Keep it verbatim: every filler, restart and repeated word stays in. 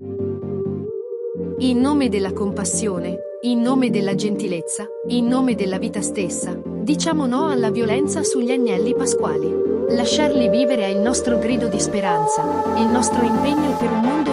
In nome della compassione, in nome della gentilezza, in nome della vita stessa, diciamo no alla violenza sugli agnelli pasquali. Lasciarli vivere è il nostro grido di speranza, il nostro impegno per un mondo